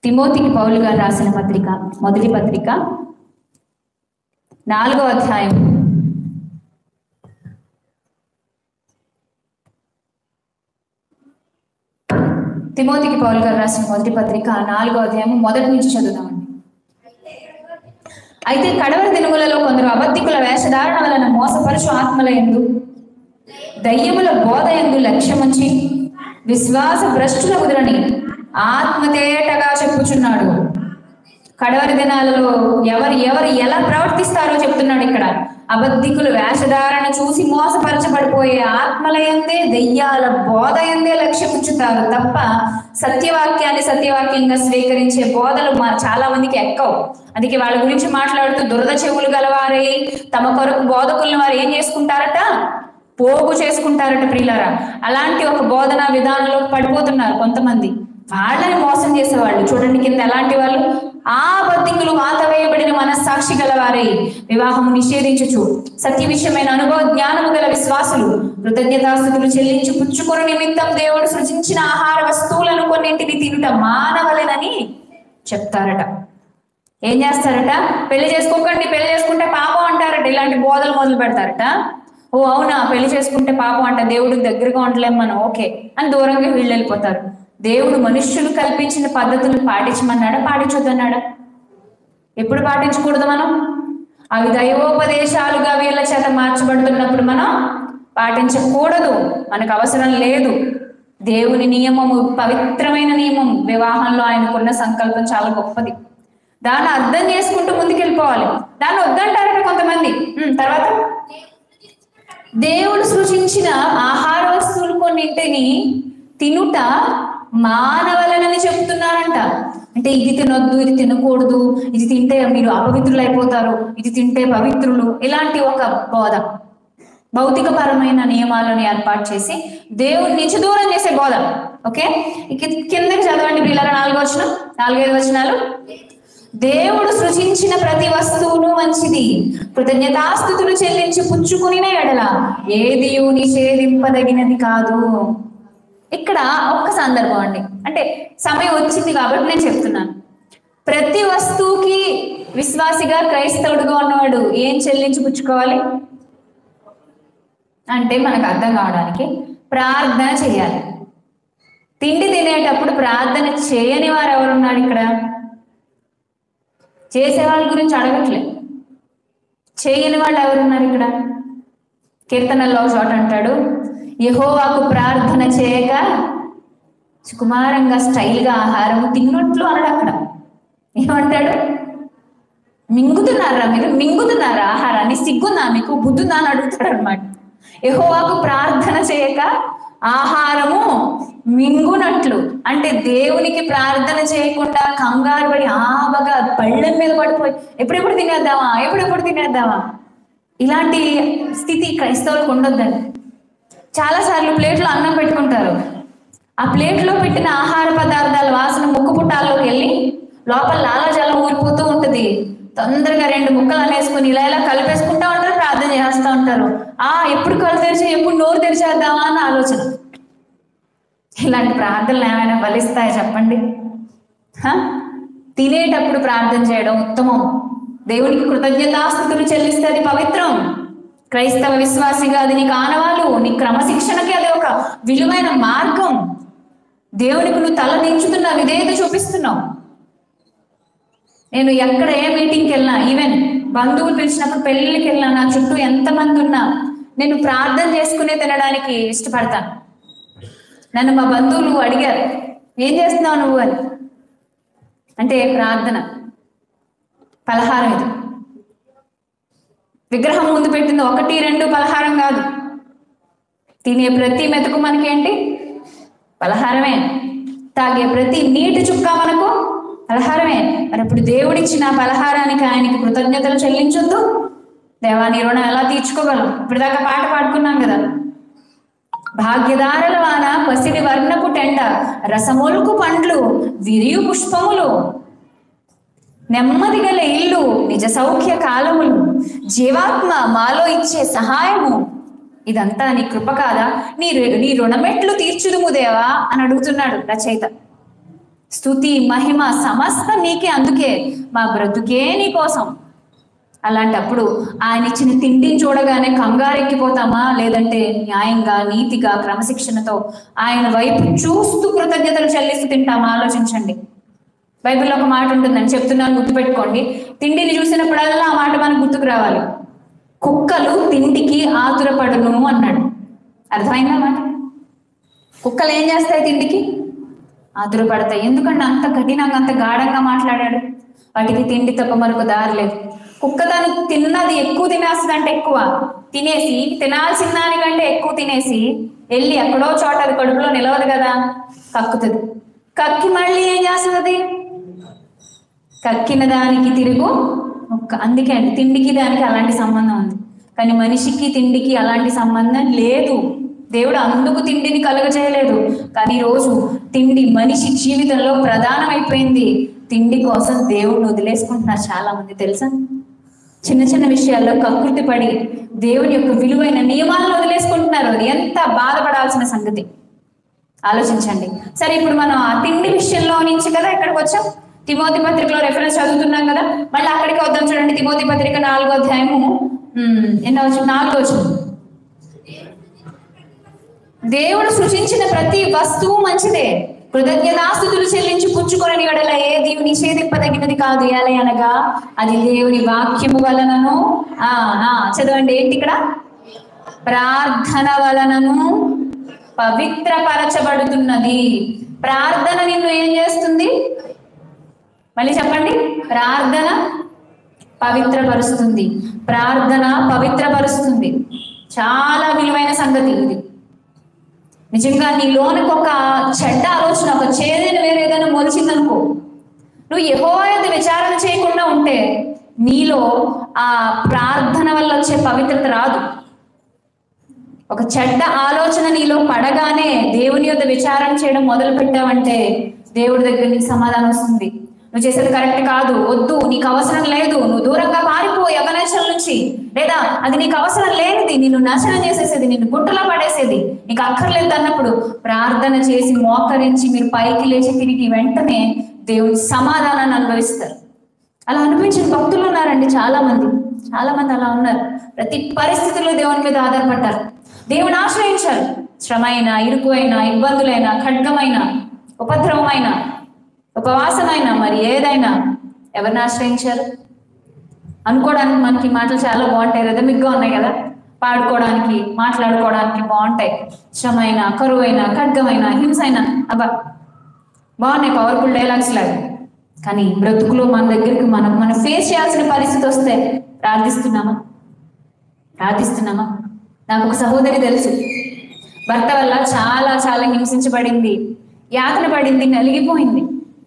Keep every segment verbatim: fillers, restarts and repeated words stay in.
తిమోతికి పౌలు గారు రాసిన పత్రిక, మొదటి పత్రిక నాలుగో అధ్యాయం తిమోతికి పౌలు గారు రాసిన మొదటి పత్రిక నాలుగో అధ్యాయం మొదటి నుంచి చదువుదామండి. అయితే కడవరి దినములలో కొందరు అబద్ధికుల వేషధారణ వలన మోసపరుచు ఆత్మల యందు దయ్యముల బోధ యందు లక్ష్యముంచి విశ్వాస భ్రష్టుల కుదురని ఆత్మతేటగా చెప్పుచున్నాడు. కడవరి దినాలలో ఎవరు ఎవరు ఎలా ప్రవర్తిస్తారో చెప్తున్నాడు ఇక్కడ. అబద్ధికులు వేషధారణ చూసి మోసపరచబడిపోయే ఆత్మల యందే దెయ్యాల బోధ యందే లక్ష్యముంచుతారు తప్ప సత్యవాక్యాన్ని సత్యవాక్యంగా స్వీకరించే బోధలు మా చాలా మందికి ఎక్కవు. అందుకే వాళ్ళ గురించి మాట్లాడుతూ దురద చెవులు గలవారై తమ కొరకు బోధకులను వారు ఏం చేసుకుంటారట, పోగు చేసుకుంటారట. ప్రియులారా, అలాంటి ఒక బోధనా విధానంలో పడిపోతున్నారు కొంతమంది. వాళ్ళని మోసం చేసేవాళ్ళు చూడండి కింద ఎలాంటి వాళ్ళు. ఆ అబద్ధికులు వాత వేయబడిన మనస్సాక్షి గలవారై వివాహము నిషేధించుచు సత్య విషయమైన అనుభవ జ్ఞానము గల విశ్వాసులు కృతజ్ఞతాస్తుతులు చెల్లించి పుచ్చుకొని నిమిత్తం దేవుడు సృజించిన ఆహార వస్తువులను కొన్నింటిని తినుట మానవలెనని చెప్తారట. ఏం చేస్తారట? పెళ్లి చేసుకోకండి, పెళ్లి చేసుకుంటే పాపం అంటారట. ఇలాంటి బోధలు మొదలు పెడతారట. ఓ అవునా, పెళ్లి చేసుకుంటే పాపం అంట, దేవుడికి దగ్గరగా ఉండలేం మనం, ఓకే అని దూరంగా వీళ్ళు వెళ్ళిపోతారు. దేవుడు మనుష్యులు కల్పించిన పద్ధతులను పాటించమన్నాడా, పాటించొద్దన్నాడా? ఎప్పుడు పాటించకూడదు మనం? అవి దైవోపదేశాలుగా వీళ్ళ చేత మార్చబడుతున్నప్పుడు మనం పాటించకూడదు. మనకు అవసరం లేదు. దేవుని నియమము పవిత్రమైన నియమం. వివాహంలో ఆయనకున్న సంకల్పం చాలా గొప్పది. దాన్ని అర్థం చేసుకుంటూ ముందుకెళ్ళిపోవాలి. దాన్ని వద్దంటారట కొంతమంది. తర్వాత దేవుడు సృష్టించిన ఆహార వస్తువులు కొన్నింటిని తినుట మానవలనని చెప్తున్నారంట. అంటే ఇది తినొద్దు, ఇది తినకూడదు, ఇది తింటే మీరు అపవిత్రులు అయిపోతారు, ఇది తింటే పవిత్రులు, ఇలాంటి ఒక బోధ. భౌతిక పరమైన నియమాలను ఏర్పాటు చేసి దేవుడి నుంచి దూరం చేసే బోధ. ఓకే, కిందకి చదవండి పిల్లల నాలుగో వచనం, నాలుగైదు వచనాలు. దేవుడు సృజించిన ప్రతి వస్తువును మంచిది, కృతజ్ఞతాస్తుతులు చెల్లించి పుచ్చుకునిన ఎడల ఏది నిషేధింపదగినది కాదు. ఇక్కడ ఒక్క సందర్భం అండి, అంటే సమయం వచ్చింది కాబట్టి నేను చెప్తున్నాను. ప్రతి వస్తువుకి విశ్వాసిగా క్రైస్తవుడుగా ఉన్నవాడు ఏం చెల్లించి పుచ్చుకోవాలి అంటే మనకు అర్థం కావడానికి ప్రార్థన చేయాలి. తిండి తినేటప్పుడు ప్రార్థన చేయని వారు ఎవరున్నారు ఇక్కడ? చేసే వాళ్ళ గురించి అడగట్లేదు, చేయని వాళ్ళు ఎవరున్నారు ఇక్కడ? కీర్తనల్లో చోట అంటాడు, యెహోవాకు ప్రార్థన చేయక సుకుమారంగా స్టైల్గా ఆహారం తిన్నట్లు అన్నాడు. అక్కడ ఏమంటాడు? మింగుతున్నారా మీరు, మింగుతున్నారా ఆహారాన్ని, సిగ్గుందా మీకు, బుద్ధుందా అని అడుగుతాడు అనమాట. యెహోవాకు ప్రార్థన చేయక ఆహారము మింగునట్లు, అంటే దేవునికి ప్రార్థన చేయకుండా కంగారు పడి ఆబగా పళ్ళెం మీద పడిపోయి ఎప్పుడెప్పుడు తినేద్దామా ఎప్పుడెప్పుడు తినేద్దామా ఇలాంటి స్థితి క్రైస్తవులకు ఉండొద్దండి. చాలాసార్లు ప్లేట్లో అన్నం పెట్టుకుంటారు, ఆ ప్లేట్లో పెట్టిన ఆహార పదార్థాల వాసన ముక్కు పుట్టాల్లోకి వెళ్ళి లోపల లాలాజలం ఊరిపోతూ ఉంటుంది. తొందరగా రెండు ముక్కలు అనేసుకుని ఇలా ఇలా కలిపేసుకుంటా ఉంటారు, ప్రార్థన చేస్తూ ఉంటారు. ఆ ఎప్పుడు కళ్ళు తెరిచి ఎప్పుడు నోరు తెరిచేద్దామా అన్న ఆలోచన. ఇలాంటి ప్రార్థనలు ఏమైనా ఫలిస్తాయా చెప్పండి? తినేటప్పుడు ప్రార్థన చేయడం ఉత్తమం. దేవునికి కృతజ్ఞతాస్తుతులు చెల్లిస్తే అది పవిత్రం. క్రైస్తవ విశ్వాసిగా అది నీకు ఆనవాలు, నీ క్రమశిక్షణకి అది ఒక విలువైన మార్గం. దేవునికి నువ్వు తల దించుతున్నా, విధేయత చూపిస్తున్నావు. నేను ఎక్కడ ఏ మీటింగ్కి వెళ్ళినా, ఈవెన్ బంధువులు పిలిచినప్పుడు పెళ్ళిళ్ళకి వెళ్ళినా, నా చుట్టూ ఎంతమంది ఉన్నా నేను ప్రార్థన చేసుకునే తినడానికి ఇష్టపడతాను. నన్ను మా బంధువులు అడిగారు, ఏం చేస్తున్నావు నువ్వు అని. అంటే ప్రార్థన. పలహారం ఇది, విగ్రహం ముందు పెట్టింది ఒకటి రెండు పలహారం కాదు. తినే ప్రతి మెతుకు మనకేంటి? పలహారమే. తాగే ప్రతి నీటి చుక్క మనకు పలహారమే. మరి ఇప్పుడు దేవుడిచ్చిన పలహారానికి ఆయనకి కృతజ్ఞతలు చెల్లించొద్దు? దేవా నీ రుణం ఎలా తీర్చుకోగలం? ఇప్పటిదాకా పాట పాడుకున్నాం కదా, భాగ్యదారుల వాన పసిడి వర్ణపు టెండ రసమొలుకు పండ్లు విరియు పుష్పములు నెమ్మది గల ఇల్లు నిజ సౌఖ్య కాలములు జీవాత్మ మాలో ఇచ్చే సహాయము ఇదంతా నీ కృప కాదా? నీ నీ రుణమెట్లు తీర్చుదుము దేవా అని అడుగుతున్నాడు రచయిత. స్తుతి మహిమ సమస్త నీకే, అందుకే మా బ్రతుకే నీ కోసం. అలాంటప్పుడు ఆయన ఇచ్చిన తిండిని చూడగానే కంగారెక్కిపోతామా, లేదంటే న్యాయంగా నీతిగా క్రమశిక్షణతో ఆయన వైపు చూస్తూ కృతజ్ఞతలు చెల్లిస్తూ తింటామా? ఆలోచించండి. బైబిల్లో ఒక మాట ఉంటుందని చెప్తున్నాను, గుర్తుపెట్టుకోండి. తిండిని చూసినప్పుడల్లా ఆ మాట మనకు గుర్తుకు రావాలి. కుక్కలు తిండికి ఆతురపడును అన్నాడు. అర్థమైందా మాట? కుక్కలు ఏం చేస్తాయి? తిండికి ఆతురపడతాయి. ఎందుకంటే అంత కఠినంగా అంత గాఢంగా మాట్లాడాడు. వాటికి తిండి తప్ప మరొక దారి లేదు. కుక్క తను తిన్నది ఎక్కువ తినేస్తుంది, అంటే ఎక్కువ తినేసి తినాల్సిన దానికంటే ఎక్కువ తినేసి వెళ్ళి ఎక్కడో చోట అది కడుపులో నిలవదు కదా, కక్కుతుంది. కక్కి మళ్ళీ ఏం చేస్తుంది? కక్కిన దానికి తిరుగు ఒక్క. అందుకే అండి తిండికి దానికి అలాంటి సంబంధం ఉంది, కానీ మనిషికి తిండికి అలాంటి సంబంధం లేదు. దేవుడు అందుకు తిండిని కలుగజేయలేదు. కానీ ఈరోజు తిండి మనిషి జీవితంలో ప్రధానమైపోయింది. తిండి కోసం దేవుడిని వదిలేసుకుంటున్నారు చాలా మంది, తెలుసా? చిన్న చిన్న విషయాల్లో కకృతి పడి దేవుని యొక్క విలువైన నియమాలను వదిలేసుకుంటున్నారు. అది ఎంత బాధపడాల్సిన సంగతి ఆలోచించండి. సరే, ఇప్పుడు మనం ఆ తిండి విషయంలో నుంచి కదా ఇక్కడికి వచ్చాం. తిమోతి పత్రికలో రెఫరెన్స్ చదువుతున్నాం కదా, మళ్ళీ అక్కడికి వద్దాం. చూడండి, తిమోతి పత్రిక నాలుగో అధ్యాయము ఎన్నో వచ్చిన నాలుగో వచ్చిన దేవుడు సృష్టించిన ప్రతి వస్తువు మంచిదే, కృతజ్ఞతాస్తుతులు చెల్లించి పుచ్చుకొనని యెడల ఏది నిషేధింపదగినది కాదు. ఎలా అనగా అది దేవుని వాక్యము వలనను ఆ చదవండి ఏంటి ఇక్కడ, ప్రార్థన వలనను పవిత్రపరచబడుతున్నది. ప్రార్థన నిన్ను ఏం చేస్తుంది? మళ్ళీ చెప్పండి. ప్రార్థన పవిత్రపరుస్తుంది. ప్రార్థన పవిత్రపరుస్తుంది. చాలా విలువైన సంగతి ఇది. నిజంగా నీ లోనికి ఒక చెడ్డ ఆలోచన, ఒక చేదైన వేరేదైనా మొలిచిందనుకో, నువ్వు యెహోవా యొద్ద విచారణ చేయకుండా ఉంటే నీలో ఆ ప్రార్థన వల్ల వచ్చే పవిత్రత రాదు. ఒక చెడ్డ ఆలోచన నీలో పడగానే దేవుని యొద్ద విచారణ చేయడం మొదలు పెట్టావంటే దేవుడి దగ్గర నీకు సమాధానం వస్తుంది. నువ్వు చేసేది కరెక్ట్ కాదు, వద్దు, నీకు అవసరం లేదు, నువ్వు దూరంగా పారిపో యవనేశ్వరం నుంచి, లేదా అది నీకు అవసరం లేనిది, నిన్ను నాశనం చేసేసేది, నిన్ను గుంటలో పడేసేది, నీకు అక్కర్లేదు అన్నప్పుడు ప్రార్థన చేసి మోకరించి మీరు పైకి లేచి తిరిగి వెంటనే దేవుని సమాధానాన్ని అనుభవిస్తారు. అలా అనిపించిన భక్తులు ఉన్నారండి చాలా మంది, చాలా మంది అలా ఉన్నారు. ప్రతి పరిస్థితుల్లో దేవుని మీద ఆధారపడ్డారు, దేవుని ఆశ్రయించారు. శ్రమ అయినా, ఇరుకు అయినా, ఇబ్బందులైనా, ఖడ్గమైన, ఉపద్రవమైన, ఉపవాసమైనా, మరి ఏదైనా ఎవరిని ఆశ్రయించారు? అనుకోవడానికి మనకి మాటలు చాలా బాగుంటాయి, రథమిగ్గా ఉన్నాయి కదా, పాడుకోవడానికి మాట్లాడుకోవడానికి బాగుంటాయి. శ్రమైన, కరువైన, ఖడ్గమైన, హింసైన, అబ్బా బాగున్నాయి, పవర్ఫుల్ డైలాగ్స్ లాగా. కానీ బ్రతుకులో మన దగ్గరికి మనం మనం ఫేస్ చేయాల్సిన పరిస్థితి వస్తే ప్రార్థిస్తున్నామా? ప్రార్థిస్తున్నామా? నాకు ఒక సహోదరి తెలుసు, భర్త వల్ల చాలా చాలా హింసించబడింది, యాతన పడింది, నలిగిపోయింది.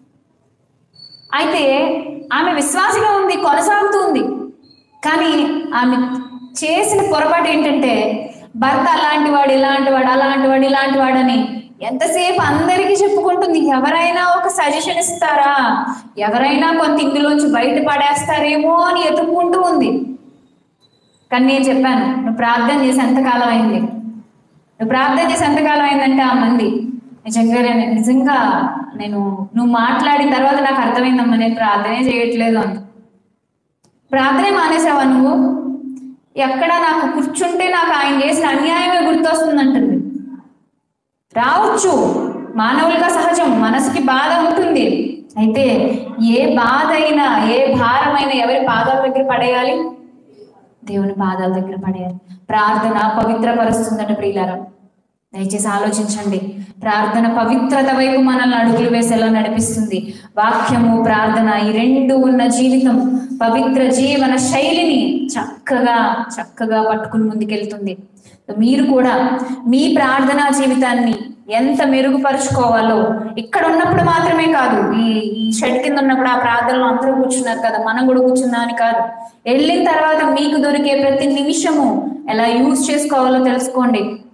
అయితే ఆమె విశ్వాసంగా ఉంది, కొనసాగుతుంది. కానీ ఆమె చేసిన పొరపాటు ఏంటంటే భర్త అలాంటి వాడు, ఇలాంటి వాడు, అలాంటి వాడు, ఇలాంటి వాడని ఎంతసేపు అందరికీ చెప్పుకుంటుంది. ఎవరైనా ఒక సజెషన్ ఇస్తారా, ఎవరైనా కొంత ఇందులోంచి బయట పడేస్తారేమో అని ఎత్తుక్కుంటూ ఉంది. కానీ నేను చెప్పాను, నువ్వు ప్రార్థన చేసి ఎంతకాలం అయింది? నువ్వు ప్రార్థన చేసి ఎంతకాలం అయిందంటే ఆ మంది నిజంగా నిజంగా నేను నువ్వు మాట్లాడిన తర్వాత నాకు అర్థమైందమ్మా, నేను ప్రార్థనే చేయట్లేదు అంత. ప్రార్థనే మానేసావా నువ్వు? ఎక్కడ నాకు కూర్చుంటే నాకు ఆయన చేసిన అన్యాయమే గుర్తొస్తుంది అంటుంది. రావచ్చు, మానవులుగా సహజం, మనసుకి బాధ ఉంటుంది. అయితే ఏ బాధ అయినా, ఏ భారమైనా ఎవరి పాదాల దగ్గర పడేయాలి? దేవుని పాదాల దగ్గర పడేయాలి. ప్రార్థన పవిత్రపరుస్తుందట ప్రియులారా. దయచేసి ఆలోచించండి. ప్రార్థన పవిత్రత వైపు మనల్ని అడుగులు వేసేలా నడిపిస్తుంది. వాక్యము, ప్రార్థన ఈ రెండు ఉన్న జీవితం పవిత్ర జీవన శైలిని చక్కగా చక్కగా పట్టుకుని ముందుకెళ్తుంది. మీరు కూడా మీ ప్రార్థనా జీవితాన్ని ఎంత మెరుగుపరుచుకోవాలో ఇక్కడ ఉన్నప్పుడు మాత్రమే కాదు, ఈ ఈ షెడ్ కింద ఉన్నప్పుడు ఆ ప్రార్థనలో అందరూ కూర్చున్నారు కదా, మనం కూడా కూర్చుందా అని కాదు, వెళ్ళిన తర్వాత మీకు దొరికే ప్రతి నిమిషము ఎలా యూజ్ చేసుకోవాలో తెలుసుకోండి.